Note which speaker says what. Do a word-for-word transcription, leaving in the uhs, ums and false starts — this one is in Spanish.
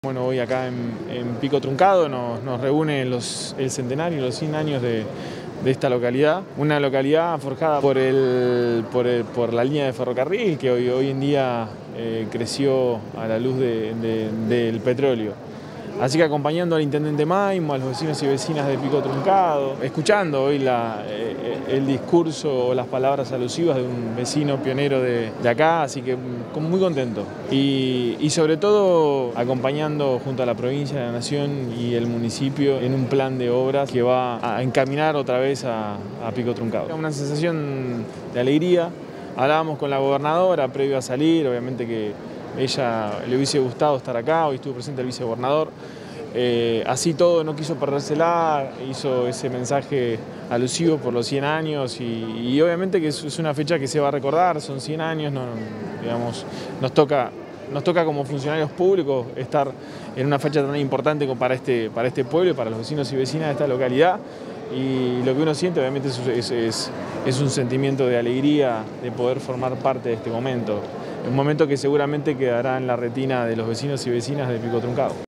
Speaker 1: Bueno, hoy acá en, en Pico Truncado nos, nos reúne los, el centenario, los cien años de, de esta localidad. Una localidad forjada por, el, por, el, por la línea de ferrocarril que hoy, hoy en día eh, creció a la luz de, de, del petróleo. Así que acompañando al intendente Maimo, a los vecinos y vecinas de Pico Truncado, escuchando hoy la, eh, el discurso o las palabras alusivas de un vecino pionero de, de acá, así que muy contento. Y, y sobre todo acompañando junto a la provincia, la nación y el municipio en un plan de obras que va a encaminar otra vez a, a Pico Truncado. Una sensación de alegría. Hablábamos con la gobernadora previo a salir, obviamente que ella le hubiese gustado estar acá, hoy estuvo presente el vicegobernador. Eh, así todo no quiso perdérsela, hizo ese mensaje alusivo por los cien años y, y obviamente que es, es una fecha que se va a recordar, son cien años, no, digamos, nos toca, nos toca como funcionarios públicos estar en una fecha tan importante como para este, para este pueblo y para los vecinos y vecinas de esta localidad. Y lo que uno siente obviamente es, es, es, es un sentimiento de alegría de poder formar parte de este momento. Un momento que seguramente quedará en la retina de los vecinos y vecinas de Pico Truncado.